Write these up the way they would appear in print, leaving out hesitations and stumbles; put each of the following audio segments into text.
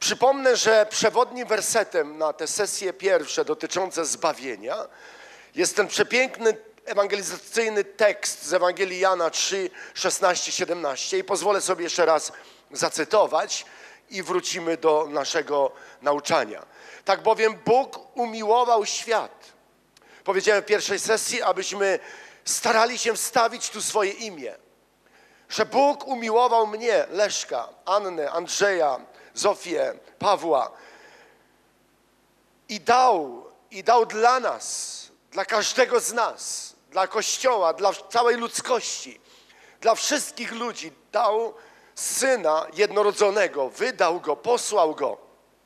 Przypomnę, że przewodnim wersetem na te sesje pierwsze dotyczące zbawienia jest ten przepiękny ewangelizacyjny tekst z Ewangelii Jana 3, 16, 17 i pozwolę sobie jeszcze raz zacytować i wrócimy do naszego nauczania. Tak bowiem Bóg umiłował świat. Powiedziałem w pierwszej sesji, abyśmy starali się wstawić tu swoje imię. Że Bóg umiłował mnie, Leszka, Annę, Andrzeja, Zofię, Pawła i dał dla nas, dla każdego z nas, dla Kościoła, dla całej ludzkości, dla wszystkich ludzi dał Syna jednorodzonego, wydał Go, posłał Go,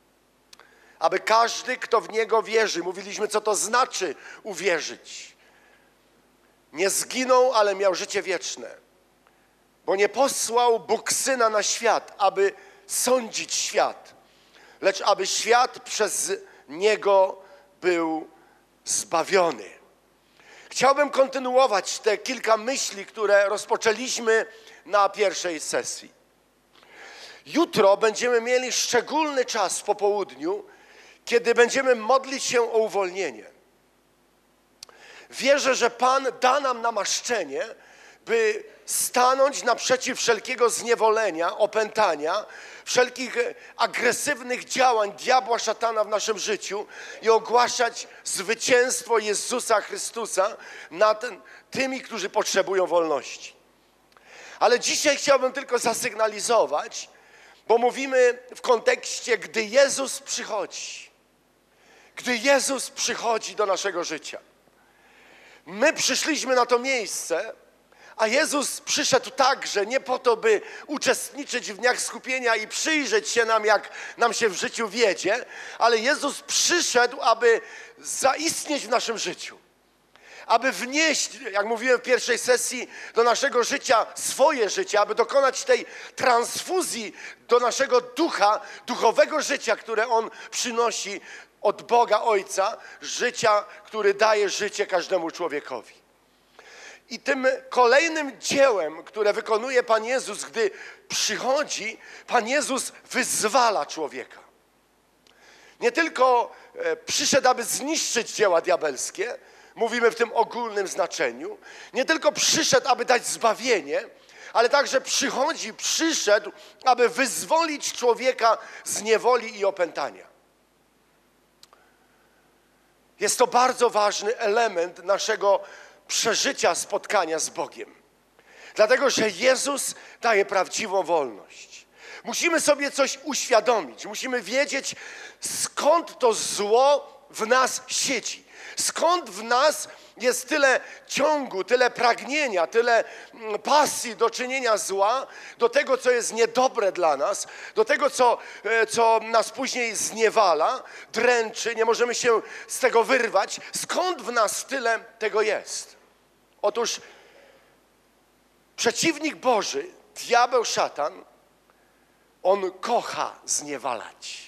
aby każdy, kto w Niego wierzy, mówiliśmy, co to znaczy uwierzyć, nie zginął, ale miał życie wieczne. Bo nie posłał Bóg Syna na świat, aby sądzić świat, lecz aby świat przez Niego był zbawiony. Chciałbym kontynuować te kilka myśli, które rozpoczęliśmy na pierwszej sesji. Jutro będziemy mieli szczególny czas w popołudniu, kiedy będziemy modlić się o uwolnienie. Wierzę, że Pan da nam namaszczenie, by stanąć naprzeciw wszelkiego zniewolenia, opętania, wszelkich agresywnych działań diabła, szatana w naszym życiu i ogłaszać zwycięstwo Jezusa Chrystusa nad tymi, którzy potrzebują wolności. Ale dzisiaj chciałbym tylko zasygnalizować, bo mówimy w kontekście, gdy Jezus przychodzi. Gdy Jezus przychodzi do naszego życia. My przyszliśmy na to miejsce, a Jezus przyszedł także nie po to, by uczestniczyć w dniach skupienia i przyjrzeć się nam, jak nam się w życiu wiedzie, ale Jezus przyszedł, aby zaistnieć w naszym życiu. Aby wnieść, jak mówiłem w pierwszej sesji, do naszego życia swoje życie, aby dokonać tej transfuzji do naszego ducha, duchowego życia, które On przynosi od Boga Ojca, życia, który daje życie każdemu człowiekowi. I tym kolejnym dziełem, które wykonuje Pan Jezus, gdy przychodzi, Pan Jezus wyzwala człowieka. Nie tylko przyszedł, aby zniszczyć dzieła diabelskie, mówimy w tym ogólnym znaczeniu, nie tylko przyszedł, aby dać zbawienie, ale także przyszedł, aby wyzwolić człowieka z niewoli i opętania. Jest to bardzo ważny element naszego przeżycia spotkania z Bogiem. Dlatego, że Jezus daje prawdziwą wolność. Musimy sobie coś uświadomić. Musimy wiedzieć, skąd to zło w nas siedzi. Skąd w nas jest tyle ciągu, tyle pragnienia, tyle pasji do czynienia zła, do tego, co jest niedobre dla nas, do tego, co nas później zniewala, dręczy, nie możemy się z tego wyrwać. Skąd w nas tyle tego jest? Otóż przeciwnik Boży, diabeł, szatan, on kocha zniewalać.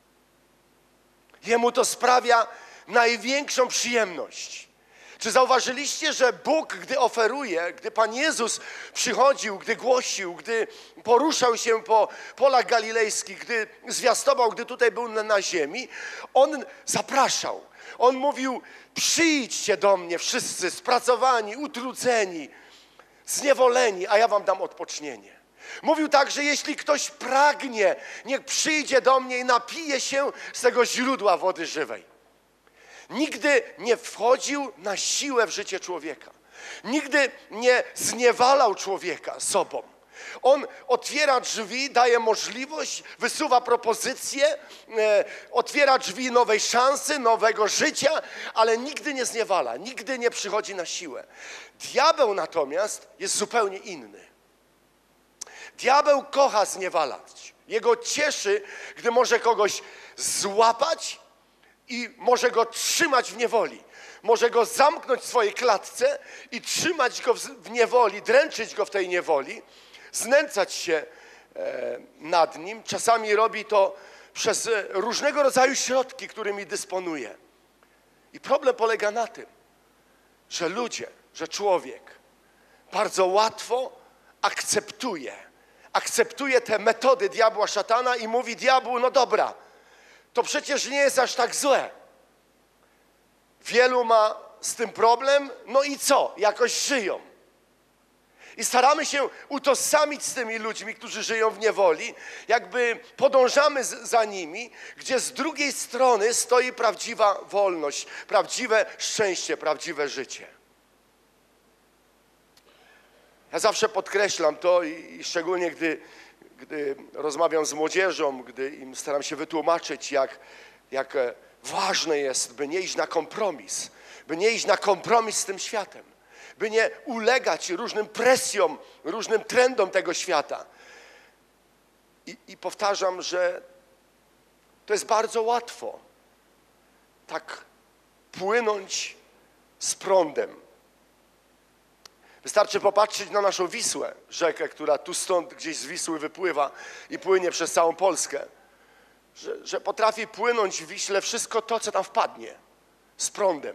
Jemu to sprawia największą przyjemność. Czy zauważyliście, że Bóg, gdy oferuje, gdy Pan Jezus przychodził, gdy głosił, gdy poruszał się po polach galilejskich, gdy zwiastował, gdy tutaj był na ziemi, On zapraszał. On mówił, przyjdźcie do mnie wszyscy spracowani, utrudzeni, zniewoleni, a ja wam dam odpocznienie. Mówił także, jeśli ktoś pragnie, niech przyjdzie do mnie i napije się z tego źródła wody żywej. Nigdy nie wchodził na siłę w życie człowieka. Nigdy nie zniewalał człowieka sobą. On otwiera drzwi, daje możliwość, wysuwa propozycje, otwiera drzwi nowej szansy, nowego życia, ale nigdy nie zniewala, nigdy nie przychodzi na siłę. Diabeł natomiast jest zupełnie inny. Diabeł kocha zniewalać. Jego cieszy, gdy może kogoś złapać i może go trzymać w niewoli. Może go zamknąć w swojej klatce i trzymać go w niewoli, dręczyć go w tej niewoli, znęcać się nad nim. Czasami robi to przez różnego rodzaju środki, którymi dysponuje. I problem polega na tym, że ludzie, że człowiek bardzo łatwo akceptuje te metody diabła, szatana i mówi diabłu, no dobra, to przecież nie jest aż tak złe. Wielu ma z tym problem, no i co? Jakoś żyją. I staramy się utożsamić z tymi ludźmi, którzy żyją w niewoli, jakby podążamy za nimi, gdzie z drugiej strony stoi prawdziwa wolność, prawdziwe szczęście, prawdziwe życie. Ja zawsze podkreślam to i szczególnie gdy rozmawiam z młodzieżą, gdy im staram się wytłumaczyć, jak ważne jest, by nie iść na kompromis, by nie iść na kompromis z tym światem, by nie ulegać różnym presjom, różnym trendom tego świata. I powtarzam, że to jest bardzo łatwo tak płynąć z prądem. Wystarczy popatrzeć na naszą Wisłę, rzekę, która tu stąd gdzieś z Wisły wypływa i płynie przez całą Polskę, że potrafi płynąć w Wiśle wszystko to, co tam wpadnie, z prądem.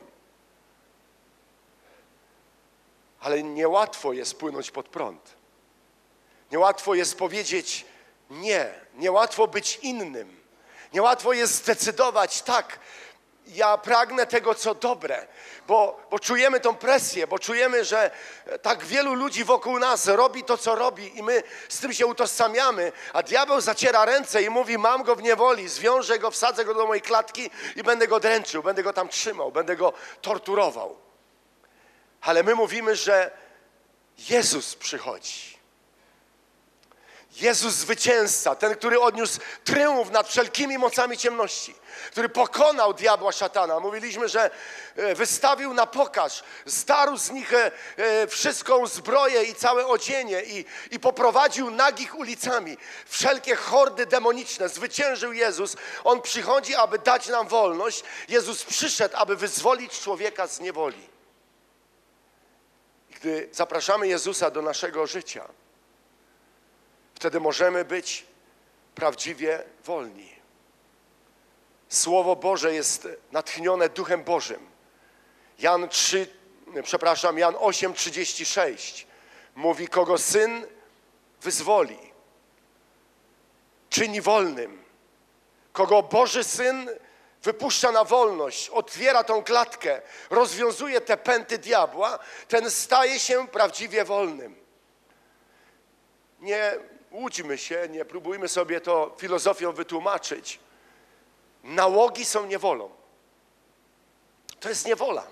Ale niełatwo jest płynąć pod prąd. Niełatwo jest powiedzieć nie. Niełatwo być innym. Niełatwo jest zdecydować tak, ja pragnę tego, co dobre, bo czujemy tą presję, bo czujemy, że tak wielu ludzi wokół nas robi to, co robi i my z tym się utożsamiamy, a diabeł zaciera ręce i mówi, mam go w niewoli, zwiążę go, wsadzę go do mojej klatki i będę go dręczył, będę go tam trzymał, będę go torturował. Ale my mówimy, że Jezus przychodzi. Jezus zwycięzca, ten, który odniósł tryumf nad wszelkimi mocami ciemności, który pokonał diabła, szatana. Mówiliśmy, że wystawił na pokaz, zdarł z nich wszystką zbroję i całe odzienie i poprowadził nagich ulicami. Wszelkie hordy demoniczne zwyciężył Jezus. On przychodzi, aby dać nam wolność. Jezus przyszedł, aby wyzwolić człowieka z niewoli. Gdy zapraszamy Jezusa do naszego życia, wtedy możemy być prawdziwie wolni. Słowo Boże jest natchnione Duchem Bożym. Jan 8:36 mówi, kogo Syn wyzwoli, czyni wolnym. Kogo Boży Syn wypuszcza na wolność, otwiera tą klatkę, rozwiązuje te pęty diabła, ten staje się prawdziwie wolnym. Nie łudźmy się, nie próbujmy sobie to filozofią wytłumaczyć. Nałogi są niewolą. To jest niewola.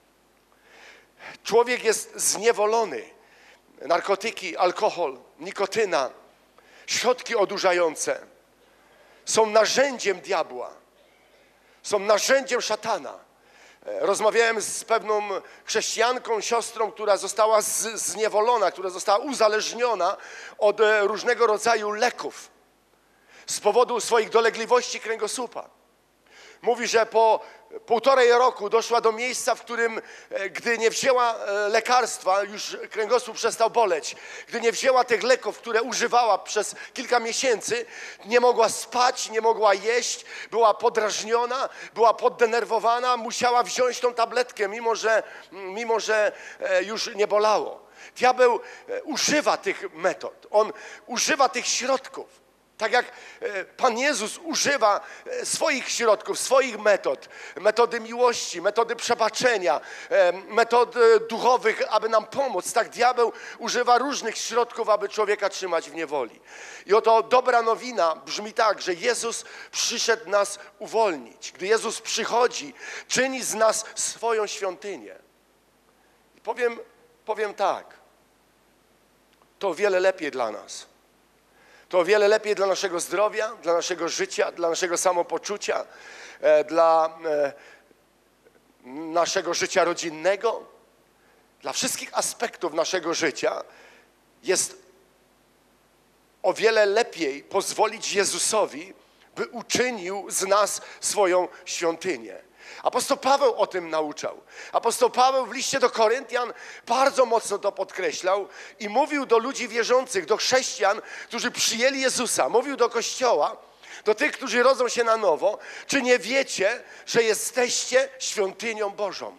Człowiek jest zniewolony. Narkotyki, alkohol, nikotyna, środki odurzające są narzędziem diabła. Są narzędziem szatana. Rozmawiałem z pewną chrześcijanką, siostrą, która została zniewolona, która została uzależniona od różnego rodzaju leków z powodu swoich dolegliwości kręgosłupa. Mówi, że po 1,5 roku doszła do miejsca, w którym, gdy nie wzięła lekarstwa, już kręgosłup przestał boleć, gdy nie wzięła tych leków, które używała przez kilka miesięcy, nie mogła spać, nie mogła jeść, była podrażniona, była poddenerwowana, musiała wziąć tą tabletkę, mimo że już nie bolało. Diabeł używa tych metod, on używa tych środków. Tak jak Pan Jezus używa swoich środków, swoich metod, metody miłości, metody przebaczenia, metod duchowych, aby nam pomóc, tak diabeł używa różnych środków, aby człowieka trzymać w niewoli. I oto dobra nowina brzmi tak, że Jezus przyszedł nas uwolnić. Gdy Jezus przychodzi, czyni z nas swoją świątynię. I powiem tak, to o wiele lepiej dla nas. To o wiele lepiej dla naszego zdrowia, dla naszego życia, dla naszego samopoczucia, dla naszego życia rodzinnego, dla wszystkich aspektów naszego życia jest o wiele lepiej pozwolić Jezusowi, by uczynił z nas swoją świątynię. Apostoł Paweł o tym nauczał. Apostoł Paweł w liście do Koryntian bardzo mocno to podkreślał i mówił do ludzi wierzących, do chrześcijan, którzy przyjęli Jezusa. Mówił do Kościoła, do tych, którzy rodzą się na nowo. Czy nie wiecie, że jesteście świątynią Bożą?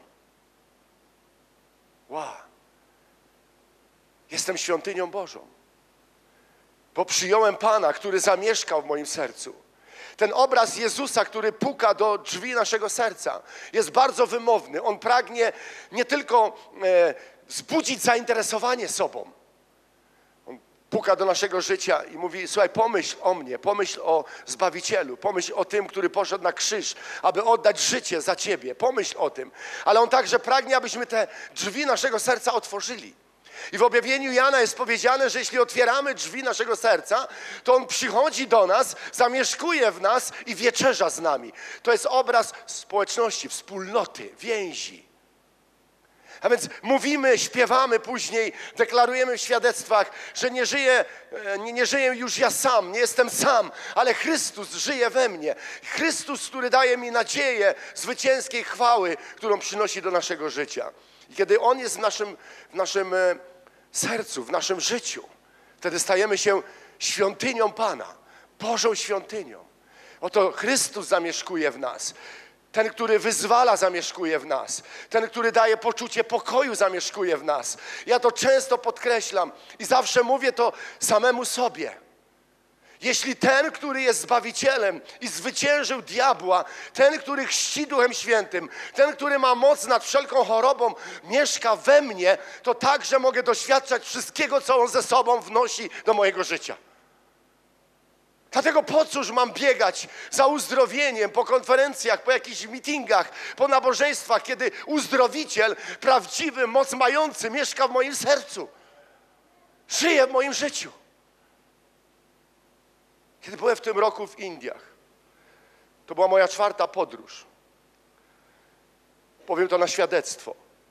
Wow. Jestem świątynią Bożą. bo przyjąłem Pana, który zamieszkał w moim sercu. Ten obraz Jezusa, który puka do drzwi naszego serca, jest bardzo wymowny. On pragnie nie tylko wzbudzić zainteresowanie sobą. On puka do naszego życia i mówi: słuchaj, pomyśl o mnie, pomyśl o Zbawicielu, pomyśl o tym, który poszedł na krzyż, aby oddać życie za ciebie. Pomyśl o tym. Ale on także pragnie, abyśmy te drzwi naszego serca otworzyli. I w objawieniu Jana jest powiedziane, że jeśli otwieramy drzwi naszego serca, to On przychodzi do nas, zamieszkuje w nas i wieczerza z nami. To jest obraz społeczności, wspólnoty, więzi. A więc mówimy, śpiewamy później, deklarujemy w świadectwach, że nie żyję już ja sam, nie jestem sam, ale Chrystus żyje we mnie. Chrystus, który daje mi nadzieję zwycięskiej chwały, którą przynosi do naszego życia. I kiedy On jest w naszym sercu, w naszym życiu, wtedy stajemy się świątynią Pana, Bożą świątynią. Oto Chrystus zamieszkuje w nas. Ten, który wyzwala, zamieszkuje w nas. Ten, który daje poczucie pokoju, zamieszkuje w nas. Ja to często podkreślam i zawsze mówię to samemu sobie. Jeśli ten, który jest Zbawicielem i zwyciężył diabła, ten, który chrzci Duchem Świętym, ten, który ma moc nad wszelką chorobą, mieszka we mnie, to także mogę doświadczać wszystkiego, co On ze sobą wnosi do mojego życia. Dlatego po cóż mam biegać za uzdrowieniem po konferencjach, po jakichś meetingach, po nabożeństwach, kiedy uzdrowiciel, prawdziwy, moc mający, mieszka w moim sercu, żyje w moim życiu. Kiedy byłem w tym roku w Indiach, to była moja 4. podróż. Powiem to na świadectwo.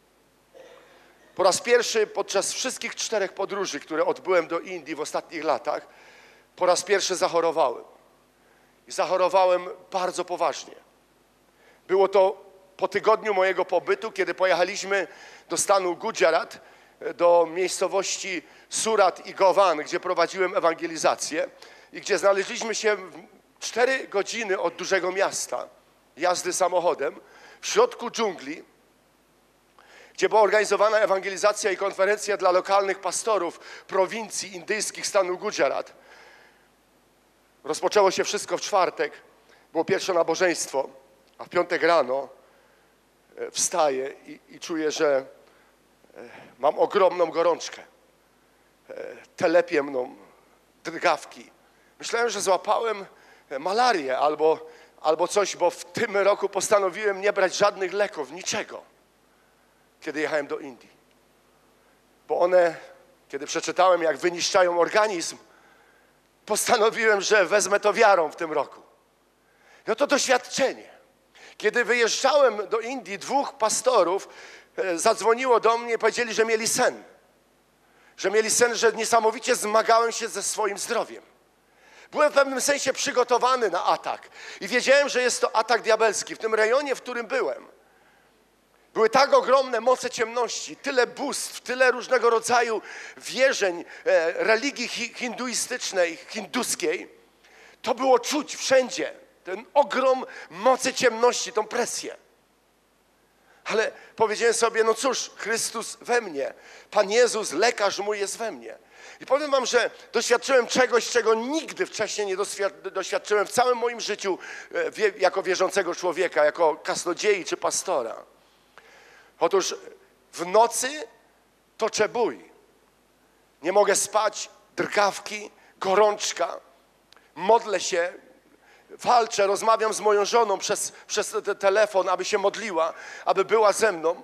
Po raz pierwszy podczas wszystkich 4 podróży, które odbyłem do Indii w ostatnich latach, po raz pierwszy zachorowałem. I zachorowałem bardzo poważnie. Było to po tygodniu mojego pobytu, kiedy pojechaliśmy do stanu Gujarat, do miejscowości Surat i Govan, gdzie prowadziłem ewangelizację i gdzie znaleźliśmy się 4 godziny od dużego miasta, jazdy samochodem, w środku dżungli, gdzie była organizowana ewangelizacja i konferencja dla lokalnych pastorów prowincji indyjskich stanu Gujarat. Rozpoczęło się wszystko w czwartek, było pierwsze nabożeństwo, a w piątek rano wstaję i czuję, że mam ogromną gorączkę. Telepie mną drgawki. Myślałem, że złapałem malarię albo coś, bo w tym roku postanowiłem nie brać żadnych leków, niczego, kiedy jechałem do Indii. Bo one, kiedy przeczytałem, jak wyniszczają organizm, postanowiłem, że wezmę to wiarą w tym roku. No to doświadczenie. Kiedy wyjeżdżałem do Indii, 2 pastorów zadzwoniło do mnie i powiedzieli, że mieli sen. Że mieli sen, że niesamowicie zmagałem się ze swoim zdrowiem. Byłem w pewnym sensie przygotowany na atak i wiedziałem, że jest to atak diabelski. W tym rejonie, w którym byłem, były tak ogromne moce ciemności, tyle bóstw, tyle różnego rodzaju wierzeń, religii hinduistycznej, hinduskiej. To było czuć wszędzie, ten ogrom mocy ciemności, tą presję. Ale powiedziałem sobie, no cóż, Chrystus we mnie, Pan Jezus, lekarz mój jest we mnie. I powiem wam, że doświadczyłem czegoś, czego nigdy wcześniej nie doświadczyłem w całym moim życiu jako wierzącego człowieka, jako kaznodziei czy pastora. Otóż w nocy toczę bój. Nie mogę spać, drgawki, gorączka. Modlę się, walczę, rozmawiam z moją żoną przez telefon, aby się modliła, aby była ze mną.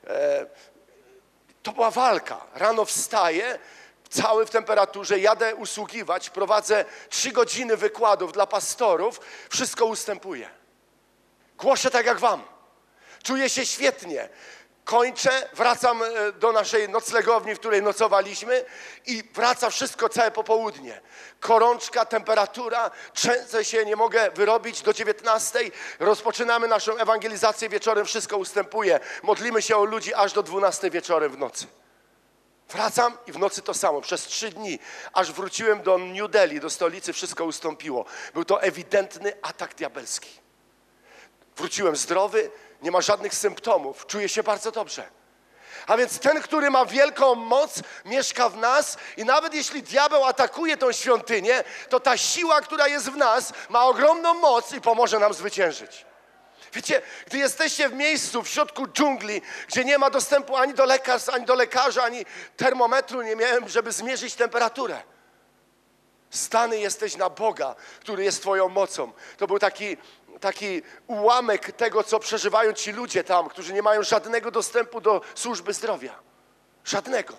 To była walka. Rano wstaję, cały w temperaturze, jadę usługiwać, prowadzę 3 godziny wykładów dla pastorów, wszystko ustępuje. Głoszę tak jak wam. Czuję się świetnie. Kończę, wracam do naszej noclegowni, w której nocowaliśmy i wraca wszystko całe popołudnie. Gorączka, temperatura, trzęsę się, nie mogę wyrobić do 19:00. Rozpoczynamy naszą ewangelizację wieczorem, wszystko ustępuje. Modlimy się o ludzi aż do 12:00 wieczorem w nocy. Wracam i w nocy to samo, przez 3 dni, aż wróciłem do New Delhi, do stolicy, wszystko ustąpiło. Był to ewidentny atak diabelski. Wróciłem zdrowy, nie ma żadnych symptomów, czuję się bardzo dobrze. A więc ten, który ma wielką moc, mieszka w nas i nawet jeśli diabeł atakuje tą świątynię, to ta siła, która jest w nas, ma ogromną moc i pomoże nam zwyciężyć. Wiecie, gdy jesteście w miejscu, w środku dżungli, gdzie nie ma dostępu ani do lekarstw, ani do lekarza, ani termometru nie miałem, żeby zmierzyć temperaturę. Zdany jesteś na Boga, który jest twoją mocą. To był taki ułamek tego, co przeżywają ci ludzie tam, którzy nie mają żadnego dostępu do służby zdrowia. Żadnego.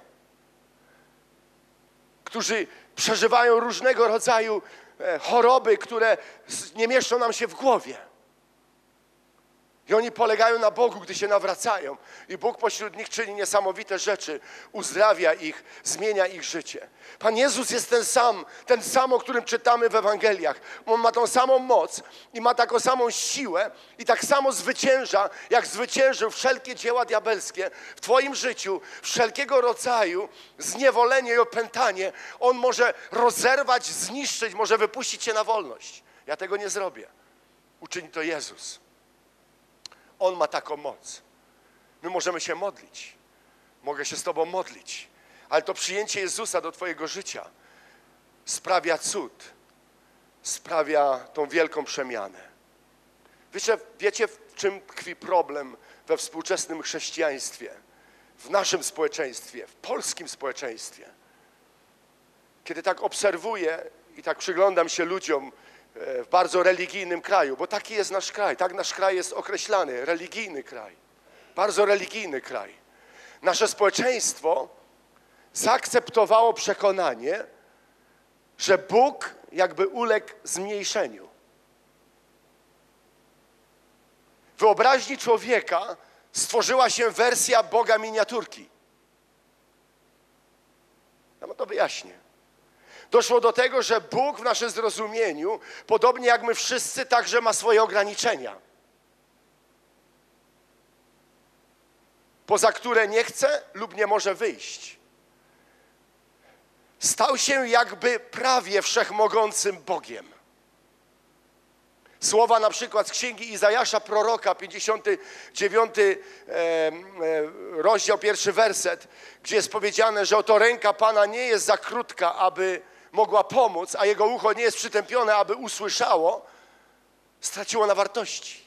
Którzy przeżywają różnego rodzaju choroby, które nie mieszczą nam się w głowie. I oni polegają na Bogu, gdy się nawracają. I Bóg pośród nich czyni niesamowite rzeczy. Uzdrawia ich, zmienia ich życie. Pan Jezus jest ten sam, o którym czytamy w Ewangeliach. On ma tą samą moc i ma taką samą siłę i tak samo zwycięża, jak zwyciężył wszelkie dzieła diabelskie w twoim życiu, wszelkiego rodzaju zniewolenie i opętanie. On może rozerwać, zniszczyć, może wypuścić cię na wolność. Ja tego nie zrobię. Uczyni to Jezus. On ma taką moc. My możemy się modlić. Mogę się z tobą modlić. Ale to przyjęcie Jezusa do twojego życia sprawia cud. Sprawia tą wielką przemianę. Wiecie, w czym tkwi problem we współczesnym chrześcijaństwie? W naszym społeczeństwie, w polskim społeczeństwie. Kiedy tak obserwuję i tak przyglądam się ludziom w bardzo religijnym kraju, bo taki jest nasz kraj, tak nasz kraj jest określany, religijny kraj, bardzo religijny kraj. Nasze społeczeństwo zaakceptowało przekonanie, że Bóg jakby uległ zmniejszeniu. W wyobraźni człowieka stworzyła się wersja Boga miniaturki. Ja to wyjaśnię. Doszło do tego, że Bóg w naszym zrozumieniu, podobnie jak my wszyscy, także ma swoje ograniczenia, poza które nie chce lub nie może wyjść. Stał się jakby prawie wszechmogącym Bogiem. Słowa na przykład z księgi Izajasza, proroka, 59 rozdział, 1 werset, gdzie jest powiedziane, że oto ręka Pana nie jest za krótka, aby mogła pomóc, a jego ucho nie jest przytępione, aby usłyszało, straciło na wartości.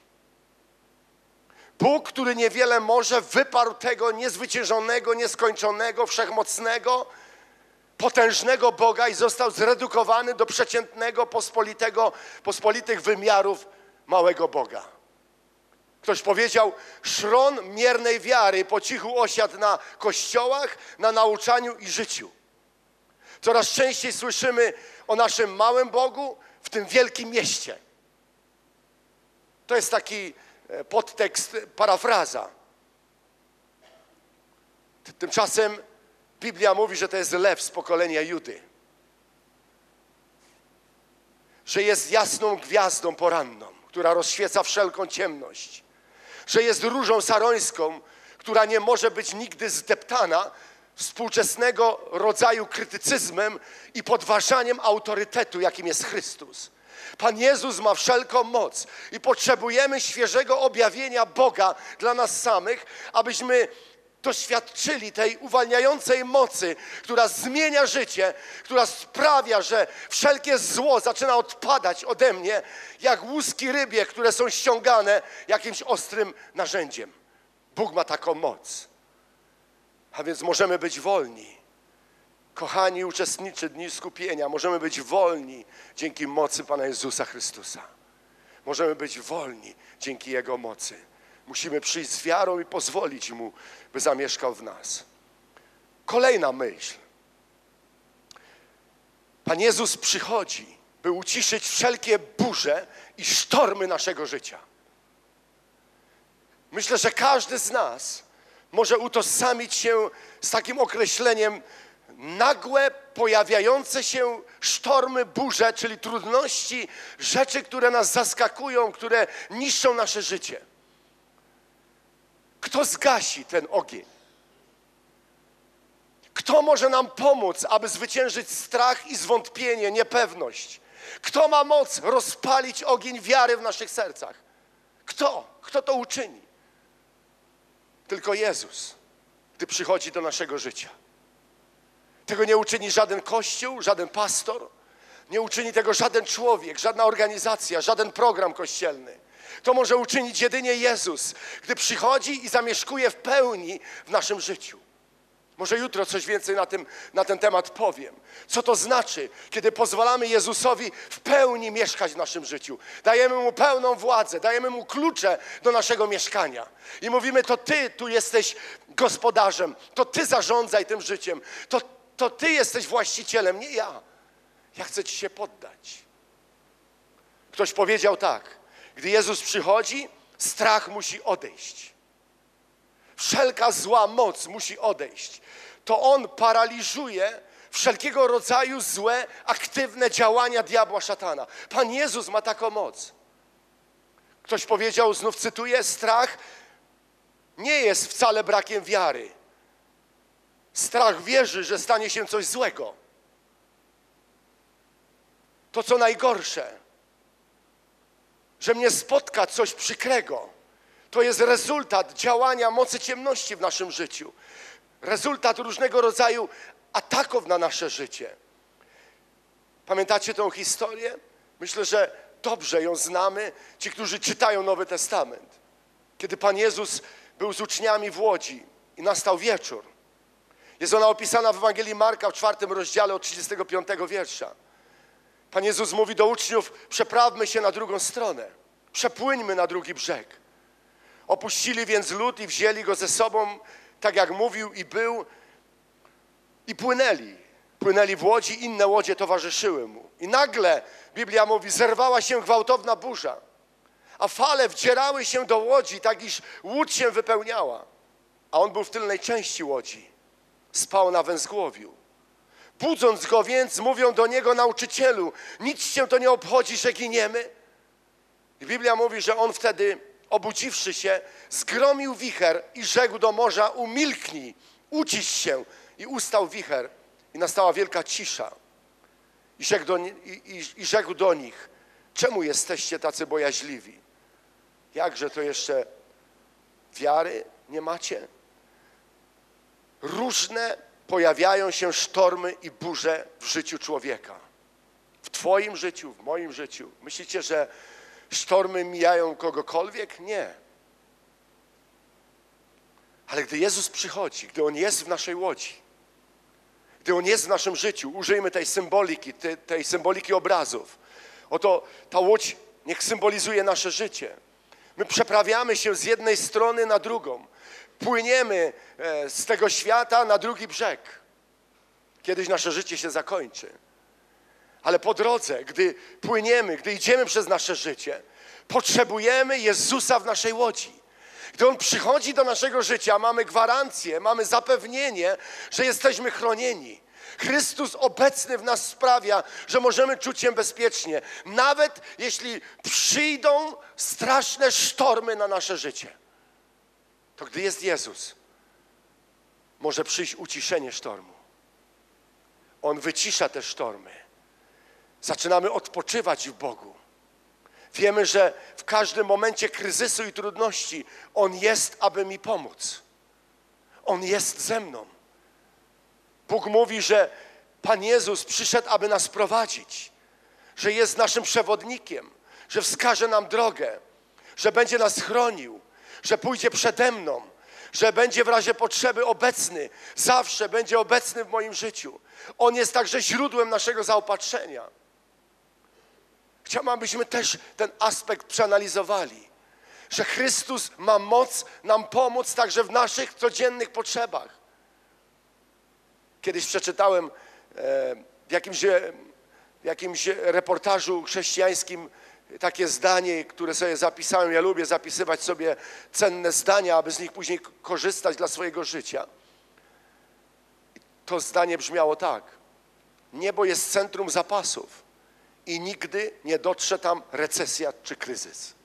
Bóg, który niewiele może, wyparł tego niezwyciężonego, nieskończonego, wszechmocnego, potężnego Boga i został zredukowany do przeciętnego, pospolitych wymiarów małego Boga. Ktoś powiedział, szron miernej wiary po cichu osiadł na kościołach, na nauczaniu i życiu. Coraz częściej słyszymy o naszym małym Bogu w tym wielkim mieście. To jest taki podtekst, parafraza. Tymczasem Biblia mówi, że to jest lew z pokolenia Judy. Że jest jasną gwiazdą poranną, która rozświeca wszelką ciemność. Że jest różą sarońską, która nie może być nigdy zdeptana współczesnego rodzaju krytycyzmem i podważaniem autorytetu, jakim jest Chrystus. Pan Jezus ma wszelką moc i potrzebujemy świeżego objawienia Boga dla nas samych, abyśmy doświadczyli tej uwalniającej mocy, która zmienia życie, która sprawia, że wszelkie zło zaczyna odpadać ode mnie, jak łuski rybie, które są ściągane jakimś ostrym narzędziem. Bóg ma taką moc. A więc możemy być wolni. Kochani uczestnicy Dni Skupienia, możemy być wolni dzięki mocy Pana Jezusa Chrystusa. Możemy być wolni dzięki Jego mocy. Musimy przyjść z wiarą i pozwolić Mu, by zamieszkał w nas. Kolejna myśl. Pan Jezus przychodzi, by uciszyć wszelkie burze i sztormy naszego życia. Myślę, że każdy z nas może utożsamić się z takim określeniem nagłe, pojawiające się sztormy, burze, czyli trudności, rzeczy, które nas zaskakują, które niszczą nasze życie. Kto zgasi ten ogień? Kto może nam pomóc, aby zwyciężyć strach i zwątpienie, niepewność? Kto ma moc rozpalić ogień wiary w naszych sercach? Kto? Kto to uczyni? Tylko Jezus. gdy przychodzi do naszego życia. Tego nie uczyni żaden kościół, żaden pastor, nie uczyni tego żaden człowiek, żadna organizacja, żaden program kościelny. To może uczynić jedynie Jezus, gdy przychodzi i zamieszkuje w pełni w naszym życiu. Może jutro coś więcej na ten temat powiem. Co to znaczy, kiedy pozwalamy Jezusowi w pełni mieszkać w naszym życiu. Dajemy Mu pełną władzę, dajemy Mu klucze do naszego mieszkania. I mówimy, to Ty tu jesteś gospodarzem, to Ty zarządzaj tym życiem, to Ty jesteś właścicielem, nie ja. Ja chcę Ci się poddać. Ktoś powiedział tak, gdy Jezus przychodzi, strach musi odejść. Wszelka zła moc musi odejść. To On paraliżuje wszelkiego rodzaju złe, aktywne działania diabła, szatana. Pan Jezus ma taką moc. Ktoś powiedział, znów cytuję, strach nie jest wcale brakiem wiary. Strach wierzy, że stanie się coś złego. To, co najgorsze, że mnie spotka coś przykrego. To jest rezultat działania mocy ciemności w naszym życiu. Rezultat różnego rodzaju ataków na nasze życie. Pamiętacie tę historię? Myślę, że dobrze ją znamy, ci, którzy czytają Nowy Testament. Kiedy Pan Jezus był z uczniami w Łodzi i nastał wieczór. Jest ona opisana w Ewangelii Marka w 4 rozdziale od 35 wiersza. Pan Jezus mówi do uczniów, przeprawmy się na drugą stronę. Przepłyńmy na drugi brzeg. Opuścili więc lód i wzięli go ze sobą, tak jak mówił i był, i płynęli. Płynęli w łodzi, inne łodzie towarzyszyły mu. I nagle, Biblia mówi, zerwała się gwałtowna burza, a fale wdzierały się do łodzi, tak iż łódź się wypełniała. A on był w tylnej części łodzi. Spał na węzgłowiu. Budząc go więc, mówią do niego, nauczycielu, nic cię to nie obchodzi, że giniemy? I Biblia mówi, że on wtedy, obudziwszy się, zgromił wicher i rzekł do morza, umilknij, ucisz się. I ustał wicher i nastała wielka cisza. I rzekł do nich, czemu jesteście tacy bojaźliwi? Jakże to jeszcze wiary nie macie? Różne pojawiają się sztormy i burze w życiu człowieka. W twoim życiu, w moim życiu. Myślicie, że sztormy mijają kogokolwiek? Nie. Ale gdy Jezus przychodzi, gdy On jest w naszej łodzi, gdy On jest w naszym życiu, użyjmy tej symboliki obrazów. Oto ta łódź niech symbolizuje nasze życie. My przeprawiamy się z jednej strony na drugą. Płyniemy z tego świata na drugi brzeg. Kiedyś nasze życie się zakończy. Ale po drodze, gdy płyniemy, gdy idziemy przez nasze życie, potrzebujemy Jezusa w naszej łodzi. Gdy On przychodzi do naszego życia, mamy gwarancję, mamy zapewnienie, że jesteśmy chronieni. Chrystus obecny w nas sprawia, że możemy czuć się bezpiecznie. Nawet jeśli przyjdą straszne sztormy na nasze życie. To gdy jest Jezus, może przyjść uciszenie sztormu. On wycisza te sztormy. Zaczynamy odpoczywać w Bogu. Wiemy, że w każdym momencie kryzysu i trudności On jest, aby mi pomóc. On jest ze mną. Bóg mówi, że Pan Jezus przyszedł, aby nas prowadzić, że jest naszym przewodnikiem, że wskaże nam drogę, że będzie nas chronił, że pójdzie przede mną, że będzie w razie potrzeby obecny, zawsze będzie obecny w moim życiu. On jest także źródłem naszego zaopatrzenia. Chciałbym, abyśmy też ten aspekt przeanalizowali, że Chrystus ma moc nam pomóc także w naszych codziennych potrzebach. Kiedyś przeczytałem w jakimś reportażu chrześcijańskim takie zdanie, które sobie zapisałem. Ja lubię zapisywać sobie cenne zdania, aby z nich później korzystać dla swojego życia. To zdanie brzmiało tak. Niebo jest centrum zapasów i nigdy nie dotrze tam recesja czy kryzys.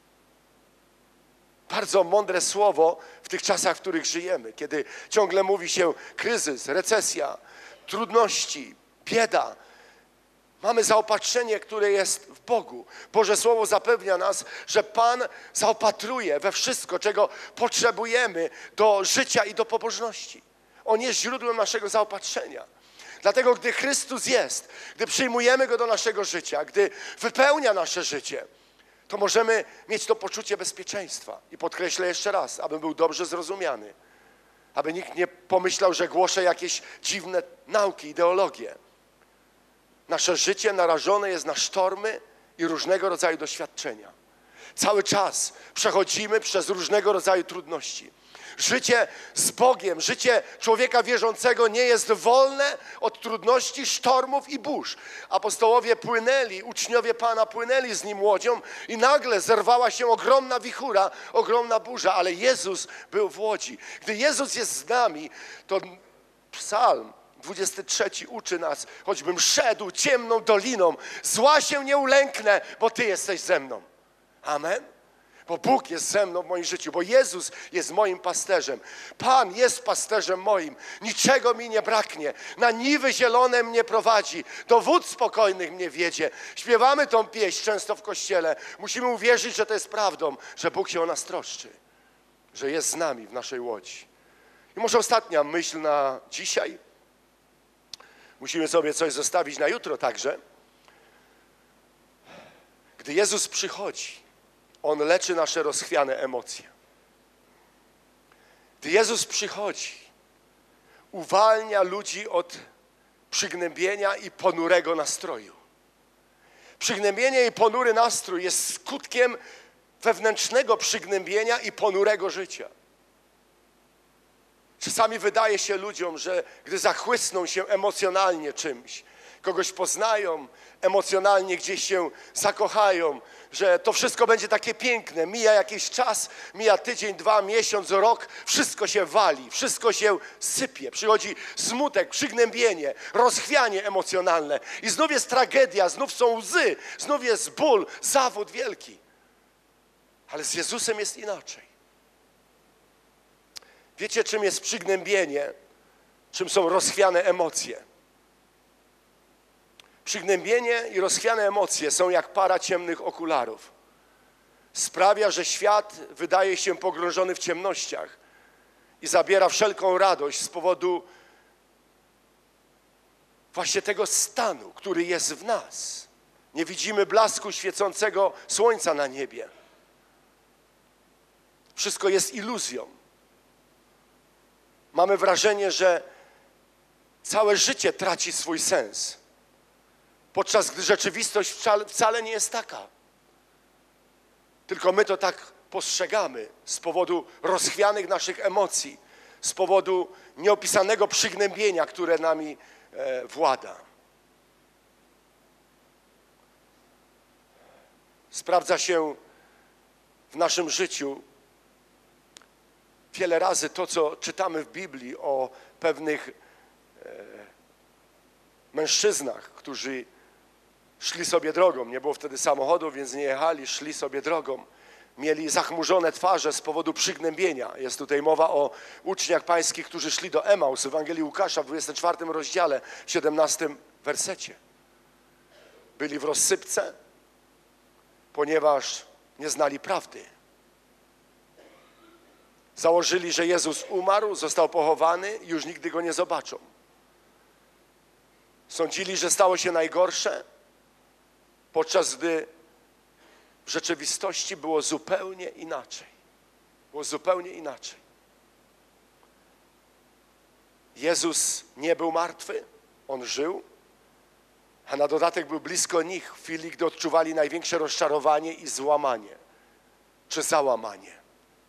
Bardzo mądre słowo w tych czasach, w których żyjemy, kiedy ciągle mówi się kryzys, recesja, trudności, bieda. Mamy zaopatrzenie, które jest w Bogu. Boże Słowo zapewnia nas, że Pan zaopatruje we wszystko, czego potrzebujemy do życia i do pobożności. On jest źródłem naszego zaopatrzenia. Dlatego, gdy Chrystus jest, gdy przyjmujemy Go do naszego życia, gdy wypełnia nasze życie, to możemy mieć to poczucie bezpieczeństwa. I podkreślę jeszcze raz, aby był dobrze zrozumiany. Aby nikt nie pomyślał, że głoszę jakieś dziwne nauki, ideologie. Nasze życie narażone jest na sztormy i różnego rodzaju doświadczenia. Cały czas przechodzimy przez różnego rodzaju trudności. Życie z Bogiem, życie człowieka wierzącego nie jest wolne od trudności, sztormów i burz. Apostołowie płynęli, uczniowie Pana płynęli z Nim łodzią i nagle zerwała się ogromna wichura, ogromna burza, ale Jezus był w łodzi. Gdy Jezus jest z nami, to Psalm 23 uczy nas, choćbym szedł ciemną doliną, zła się nie ulęknę, bo Ty jesteś ze mną. Amen. Bo Bóg jest ze mną w moim życiu, bo Jezus jest moim pasterzem. Pan jest pasterzem moim, niczego mi nie braknie. Na niwy zielone mnie prowadzi, do wód spokojnych mnie wiedzie. Śpiewamy tą pieśń często w kościele. Musimy uwierzyć, że to jest prawdą, że Bóg się o nas troszczy, że jest z nami w naszej łodzi. I może ostatnia myśl na dzisiaj. Musimy sobie coś zostawić na jutro także. Gdy Jezus przychodzi, On leczy nasze rozchwiane emocje. Gdy Jezus przychodzi, uwalnia ludzi od przygnębienia i ponurego nastroju. Przygnębienie i ponury nastrój jest skutkiem wewnętrznego przygnębienia i ponurego życia. Czasami wydaje się ludziom, że gdy zachłysną się emocjonalnie czymś, kogoś poznają, emocjonalnie gdzieś się zakochają, że to wszystko będzie takie piękne. Mija jakiś czas, mija tydzień, 2, miesiąc, rok, wszystko się wali, wszystko się sypie. Przychodzi smutek, przygnębienie, rozchwianie emocjonalne i znów jest tragedia, znów są łzy, znów jest ból, zawód wielki. Ale z Jezusem jest inaczej. Wiecie, czym jest przygnębienie, czym są rozchwiane emocje? Przygnębienie i rozchwiane emocje są jak para ciemnych okularów. Sprawia, że świat wydaje się pogrążony w ciemnościach i zabiera wszelką radość z powodu właśnie tego stanu, który jest w nas. Nie widzimy blasku świecącego słońca na niebie. Wszystko jest iluzją. Mamy wrażenie, że całe życie traci swój sens, podczas gdy rzeczywistość wcale nie jest taka. Tylko my to tak postrzegamy z powodu rozchwianych naszych emocji, z powodu nieopisanego przygnębienia, które nami włada. Sprawdza się w naszym życiu wiele razy to, co czytamy w Biblii o pewnych mężczyznach, którzy szli sobie drogą. Nie było wtedy samochodów, więc nie jechali, szli sobie drogą. Mieli zachmurzone twarze z powodu przygnębienia. Jest tutaj mowa o uczniach pańskich, którzy szli do Emaus w Ewangelii Łukasza w 24 rozdziale, 17 wersecie. Byli w rozsypce, ponieważ nie znali prawdy. Założyli, że Jezus umarł, został pochowany i już nigdy Go nie zobaczą. Sądzili, że stało się najgorsze, podczas gdy w rzeczywistości było zupełnie inaczej. Było zupełnie inaczej. Jezus nie był martwy, On żył, a na dodatek był blisko nich w chwili, gdy odczuwali największe rozczarowanie i złamanie, czy załamanie.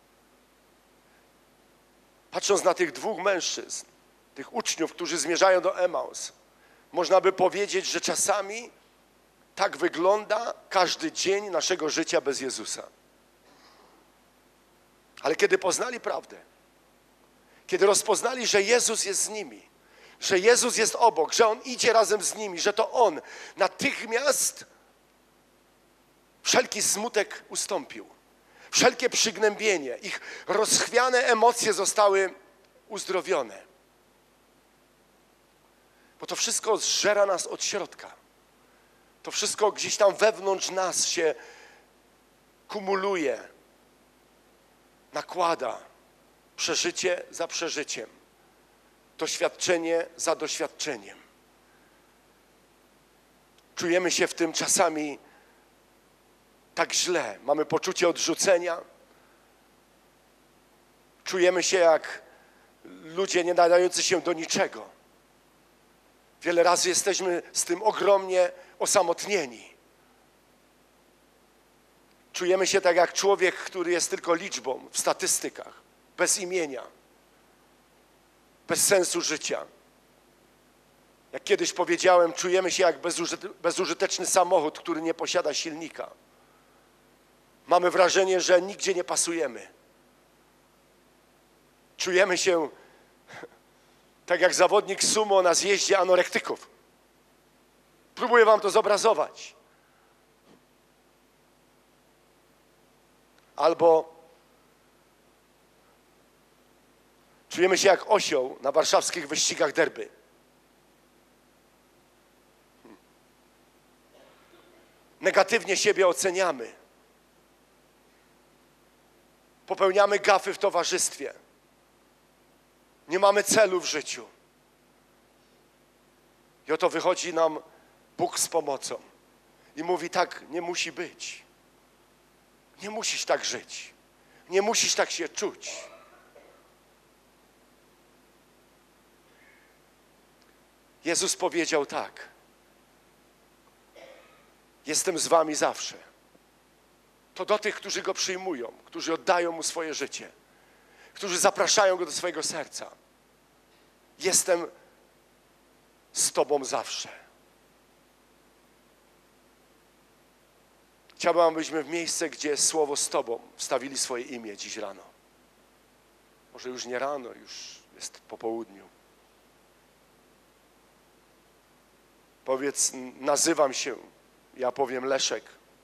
Patrząc na tych dwóch mężczyzn, tych uczniów, którzy zmierzają do Emaus, można by powiedzieć, że czasami tak wygląda każdy dzień naszego życia bez Jezusa. Ale kiedy poznali prawdę, kiedy rozpoznali, że Jezus jest z nimi, że Jezus jest obok, że On idzie razem z nimi, że to On, natychmiast wszelki smutek ustąpił. Wszelkie przygnębienie, ich rozchwiane emocje zostały uzdrowione. Bo to wszystko zżera nas od środka. To wszystko gdzieś tam wewnątrz nas się kumuluje, nakłada, przeżycie za przeżyciem, doświadczenie za doświadczeniem. Czujemy się w tym czasami tak źle, mamy poczucie odrzucenia, czujemy się jak ludzie nie nadający się do niczego. Wiele razy jesteśmy z tym ogromnie osamotnieni. Czujemy się tak jak człowiek, który jest tylko liczbą w statystykach, bez imienia, bez sensu życia. Jak kiedyś powiedziałem, czujemy się jak bezużyteczny samochód, który nie posiada silnika. Mamy wrażenie, że nigdzie nie pasujemy. Czujemy się tak jak zawodnik sumo na zjeździe anorektyków. Próbuję wam to zobrazować. Albo czujemy się jak osioł na warszawskich wyścigach derby. Negatywnie siebie oceniamy. Popełniamy gafy w towarzystwie. Nie mamy celu w życiu. I oto wychodzi nam Bóg z pomocą i mówi: tak nie musi być. Nie musisz tak żyć. Nie musisz tak się czuć. Jezus powiedział tak: jestem z wami zawsze. To do tych, którzy Go przyjmują, którzy oddają Mu swoje życie, którzy zapraszają Go do swojego serca. Jestem z Tobą zawsze. Chciałbym, abyśmy w miejsce, gdzie słowo z Tobą, wstawili swoje imię dziś rano. Może już nie rano, już jest po południu. Powiedz: nazywam się, ja powiem Leszek.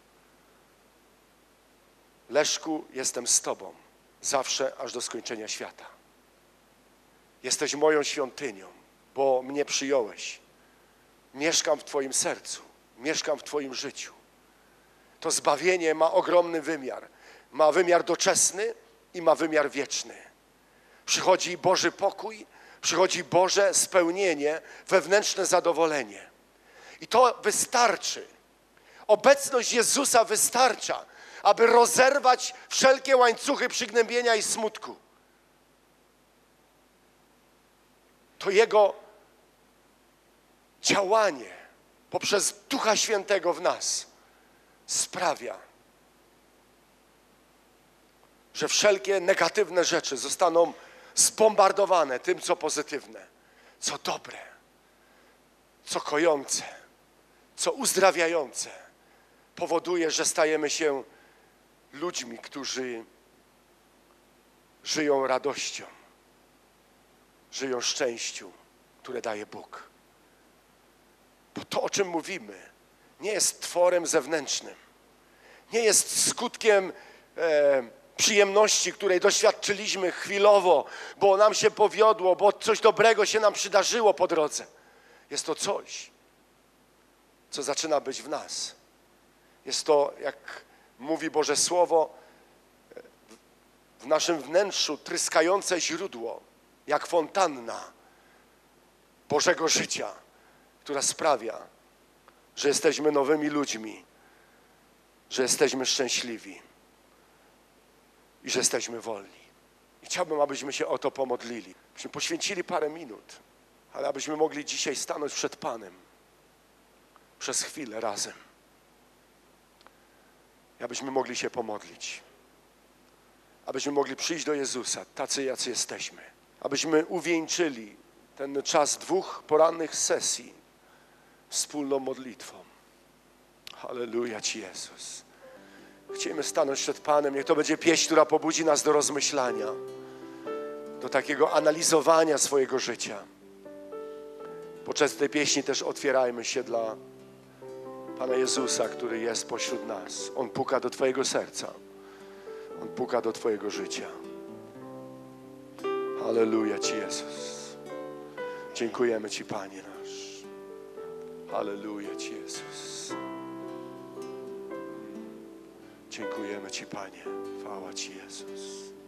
Leszku, jestem z Tobą, zawsze, aż do skończenia świata. Jesteś moją świątynią, bo mnie przyjąłeś. Mieszkam w Twoim sercu, mieszkam w Twoim życiu. To zbawienie ma ogromny wymiar. Ma wymiar doczesny i ma wymiar wieczny. Przychodzi Boży pokój, przychodzi Boże spełnienie, wewnętrzne zadowolenie. I to wystarczy. Obecność Jezusa wystarcza, aby rozerwać wszelkie łańcuchy przygnębienia i smutku. To Jego działanie poprzez Ducha Świętego w nas sprawia, że wszelkie negatywne rzeczy zostaną zbombardowane tym, co pozytywne, co dobre, co kojące, co uzdrawiające. Powoduje, że stajemy się ludźmi, którzy żyją radością, żyją szczęściu, które daje Bóg. Bo to, o czym mówimy, nie jest tworem zewnętrznym. Nie jest skutkiem przyjemności, której doświadczyliśmy chwilowo, bo nam się powiodło, bo coś dobrego się nam przydarzyło po drodze. Jest to coś, co zaczyna być w nas. Jest to, jak mówi Boże Słowo, w naszym wnętrzu tryskające źródło, jak fontanna Bożego życia, która sprawia, że jesteśmy nowymi ludźmi, że jesteśmy szczęśliwi i że jesteśmy wolni. I chciałbym, abyśmy się o to pomodlili. Abyśmy poświęcili parę minut, ale abyśmy mogli dzisiaj stanąć przed Panem przez chwilę razem. I abyśmy mogli się pomodlić. Abyśmy mogli przyjść do Jezusa, tacy jacy jesteśmy. Abyśmy uwieńczyli ten czas 2 porannych sesji wspólną modlitwą. Halleluja Ci, Jezus. Chcemy stanąć przed Panem. Niech to będzie pieśń, która pobudzi nas do rozmyślania, do takiego analizowania swojego życia. Podczas tej pieśni też otwierajmy się dla Pana Jezusa, który jest pośród nas. On puka do Twojego serca. On puka do Twojego życia. Halleluja Ci, Jezus. Dziękujemy Ci, Panie nasz. Halleluja Ci, Jezus. Dziękujemy Ci, Panie. Chwała Ci, Jezus.